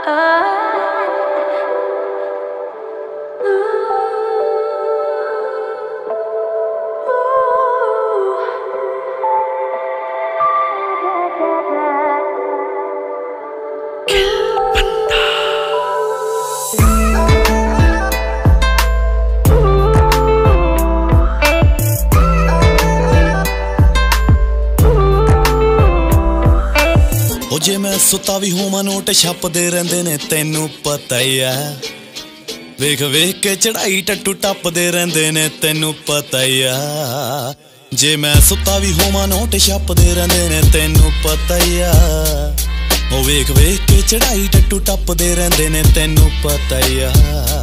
जे मैं सुता भी होवां नोट छपदे रहिंदे ने तैनू पता ही है। वेख वेख के चढ़ाई टट्टू टपदे रहिंदे ने तैनू पता ही है। जे मैं सुता भी होवां नोट छपदे रहिंदे ने तैनू पता ही है। ओ वेख वेख के चढ़ाई टट्टू टपदे रहिंदे ने तैनू पता ही है।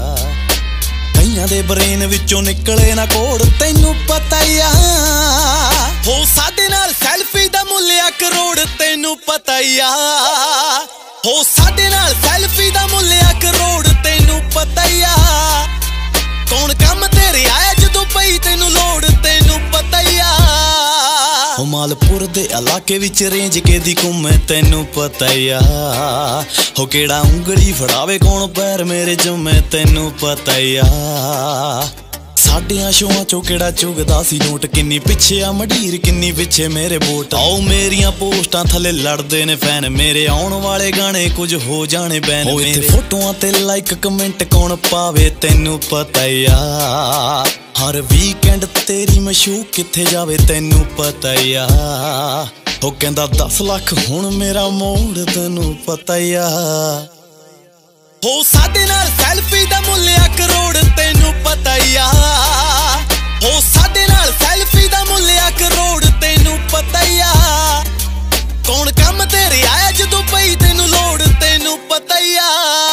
कईयां दे ब्रेन विचों निकले ना कोड तैनू पता ही है। हो साडे नाल सैल्फी दा मुल्ल आ करोड़ तैनू पता ही आ। हो साडे नाल सैल्फी दा मुल्ल आ करोड़ तैनू पता ही आ। कौन कम तेरे आया जदों पई तैनू लोड़ तैनू पता ही आ। हो मालपुर दे इलाके विच रेंज के दी घुमे तैनू पता ही आ। हो केड़ा उंगली फड़ावे कौन पैर मेरे जुमे तैनू पता ही आ। साडियां शोआं चो केड़ा चुगदा सी नोट किन्नी पिछे आ मडीर किन्नी पिछे मेरे वोट। आओ मेरियां पोस्टां थले लड़दे ने फैन मेरे आउण वाले गाने कुछ हो जाने बैन। मेरे फोटोआं ते लाइक कमेंट कौन पावे तैनू पता ही आ। हर वीकेंड तेरी मशूक किथे जावे तैनू पता ही आ। हो कहंदा 10 लाख हुण मेरा मोड़ तैनू पता ही आ। हो साडे नाल सैल्फी दा मुल्ल आ करोड़ तैनू पता ही आ। हो साडे नाल सैल्फी दा मुल्ल आ करोड़ तैनू पता ही आ। कौन कम तेरे आया जदों पई तैनू लोड़ तैनू पता ही आ।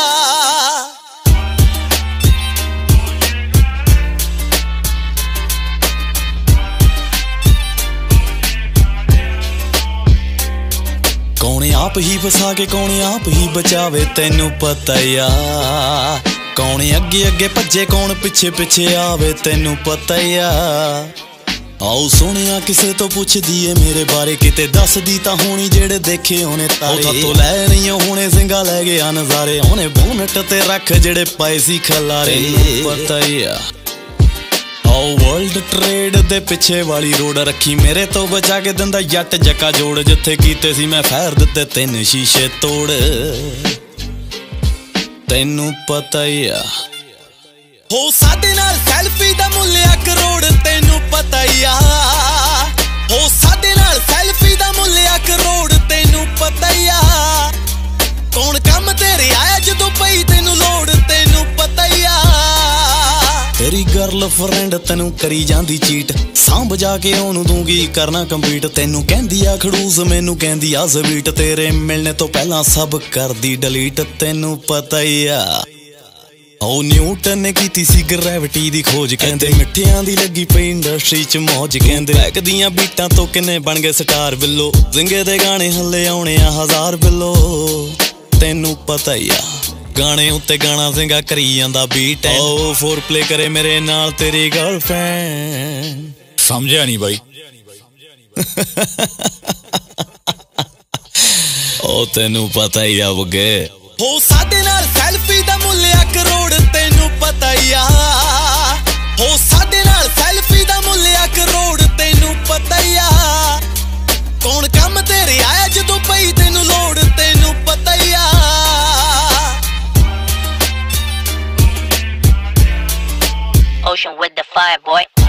कौन आप ही फसा के कौन आप ही बचावे तैनू पता ही आ। कौन अगे अगे भजे कौन पिछे पिछे आवे तैनू पता ही आ। आओ सोनिया किसे तो पुछदी है मेरे बारे किते दसदी तां होनी जेड़े देखे होने तारे। तो लै नहीं होने सिंगा लै गया नजारे होने बोनट ते रख जेड़े पाए सी खलारे पता ही आ। वर्ल्ड ट्रेड दे पिछे वाली रोड रखी मेरे तो बचा के दिंदा जट जक्का जोड़। जिथे कीते सी मैं फैर दिते 3 शीशे तोड़ तैनू पता ही आ। हो साडे नाल सैल्फी दा मुल्ल आ करोड़ तैनू पता ही आ। हो साडे नाल सैल्फी दा मुल्ल आ करोड़ तैनू पता ही आ। कौन कम तेरे आया जदों पई तैनू लोड़ तैनू पता ही आ। तेरी गर्ल फ्रेंड तैनू करी जांदी चीट सांभ जाके ओनू दूंगी करना कंप्लीट। तैनू कहंदी आ खड़ूस मैनू कहंदी आ स्वीट तेरे मिलने तो पहला सब कर दी डिलीट तैनू पता ही आ। ओ न्यूटन ने कीती सी ग्रेविटी दी खोज कहंदे मिठियां दी लगी पई इंडस्ट्री च मौज। कहंदे बैक दियां बीटां तो किन्ने बन गए स्टार बिलो जिंगे दे गाने हल्ले आउणे आ 1000 बिलो तैनू पता ही आ। गाने उत्ते गाना सिंगा करी जांदा बीट ओ फोर प्ले करे मेरे नाल तेरी गर्लफ्रेंड। समझिया नहीं भाई। ओ तैनू पता ही आ बगे। हो साडे नाल सैल्फी दा मुल्ल आ करोड़ तैनू पता ही आ। हो साडे नाल सैल्फी दा मुल्ल आ करोड़ तैनू पता ही आ। कौन कम तेरे आया जदों पई तैनू लोड़ तैनू पता ही आ। Ocean with the fire, boy.